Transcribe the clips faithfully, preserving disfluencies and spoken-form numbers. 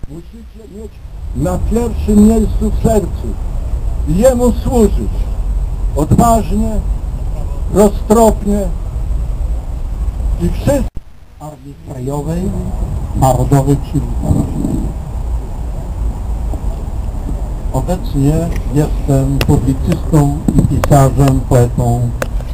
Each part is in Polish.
Musicie mieć na pierwszym miejscu w sercu i Jemu służyć odważnie, roztropnie i wszyscy. Armii Krajowej Narodowych Sił Zbrojnych. Obecnie jestem publicystą i pisarzem, poetą.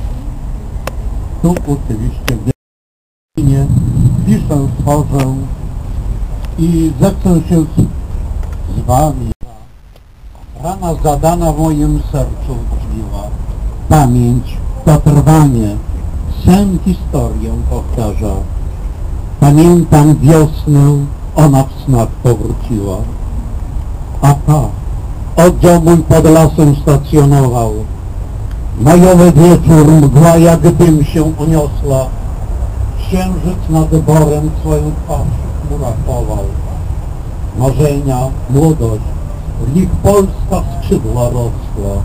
Tu oczywiście w Wielinie piszę, tworzę i zechcę się z, z Wami. Rana zadana w moim sercu brzmiła. Pamięć to trwanie, sen historię powtarza. Pamiętam wiosnę, ona w snach powróciła. A ta, oddział mój pod lasem stacjonował. Majowy wieczór, mgła jak dym się uniosła. Księżyc nad borem swoją twarz w chmurach chował. Marzenia, młodość, w nich Polska skrzydła rosła.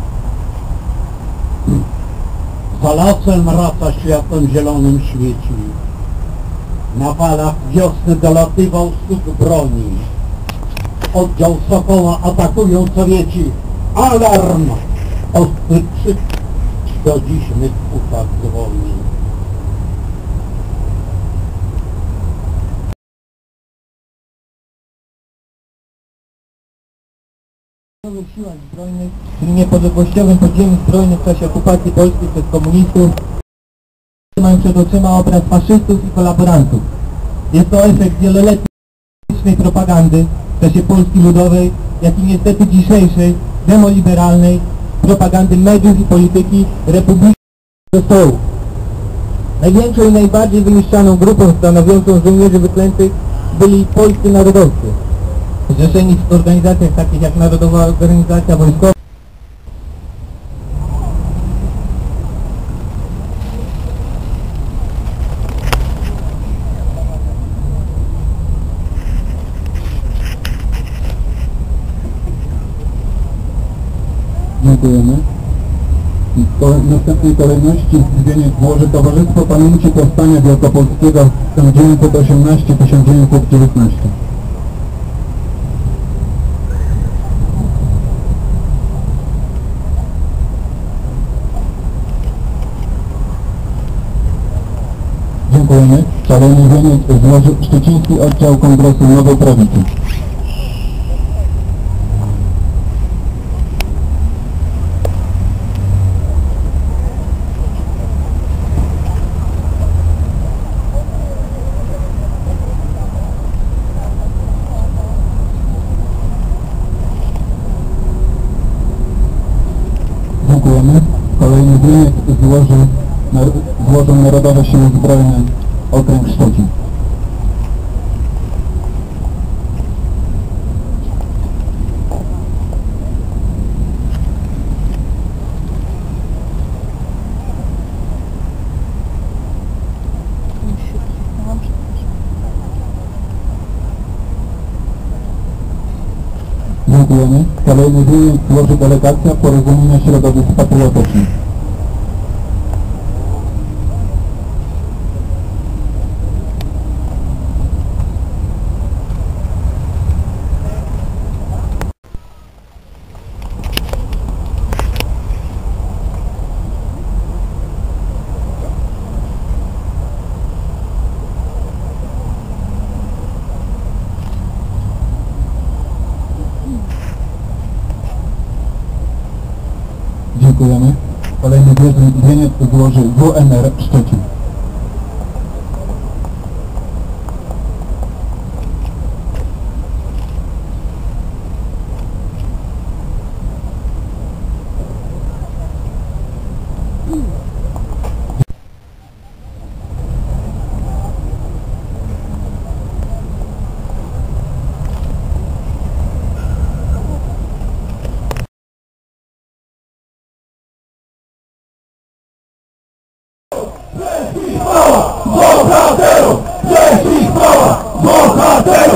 Za lasem rasa światłem zielonym świeci. Na falach wiosny dolatywał stuk broni. Oddział Sokoła atakują Sowieci. Alarm! Ostry krzyk do dziś mych uszach dzwoni. W siłach zbrojnych, czyli niepodległościowym podziemiu zbrojnym w czasie okupacji polskiej przez komunistów, mają przed oczyma obraz faszystów i kolaborantów. Jest to efekt wieloletniej propagandy w czasie Polski Ludowej, jak i niestety dzisiejszej, demoliberalnej propagandy mediów i polityki Republiki Stołu. Największą i najbardziej wyniszczaną grupą stanowiącą żołnierzy wyklętych byli polscy narodowcy, zrzeszeni w organizacjach takich jak Narodowa Organizacja Wojskowa. Dziękujemy. W następnej kolejności zwieniec złoży Towarzystwo Pamięci Powstania Wielkopolskiego tysiąc dziewięćset osiemnaście do tysiąc dziewięćset dziewiętnaście. Dziękujemy. Kolejny wieniec złoży Szczeciński Oddział Kongresu Nowej Prawicy. Dziękujemy. Kolejny wieniec złoży, złożą Narodowe Siły Zbrojne Okręg Szczecin. Dziękujemy. Kolejny wieniec złoży delegacja Porozumienia Środowisk Patriotycznych. Dziękujemy. Kolejny wieniec złoży W N R Szczecin. Bohaterów! Cześć i chwała! Bohaterów!